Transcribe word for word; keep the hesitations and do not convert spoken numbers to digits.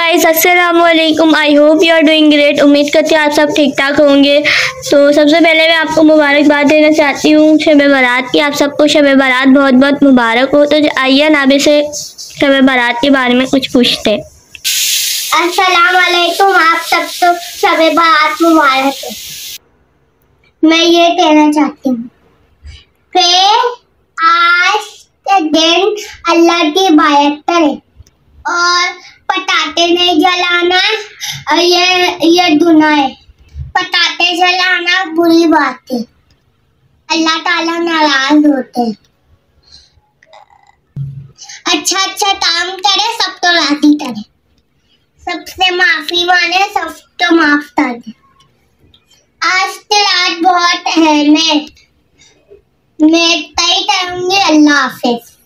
Guys, अस्सलाम वालेकुम। I hope you are doing great. उम्मीद करती हूँ आप सब ठीक ठाक होंगे। तो सबसे पहले मैं आपको मुबारकबाद देना चाहती हूँ शब बारात की। आप सबको शब बारात बहुत बहुत मुबारक हो। तो आइए नाबे से शब बारात के बारे में कुछ पूछते हैं। अस्सलाम वालेकुम, आप सबको शब बारात मुबारक हो। मैं ये कहना चाहती हूँ कि आज के दिन अल्लाह की इबादत करें और पटाखे नहीं जलाना। और ये ये गुनाह है, पटाखे जलाना बुरी बात है, अल्लाह ताला नाराज होते हैं। अच्छा अच्छा काम करे, सब तो राजी करे, सबसे माफी मांगे, सब तो माफ कर दे। आज की रात बहुत है, मैं मैं तय करूंगी। अल्लाह हाफिज।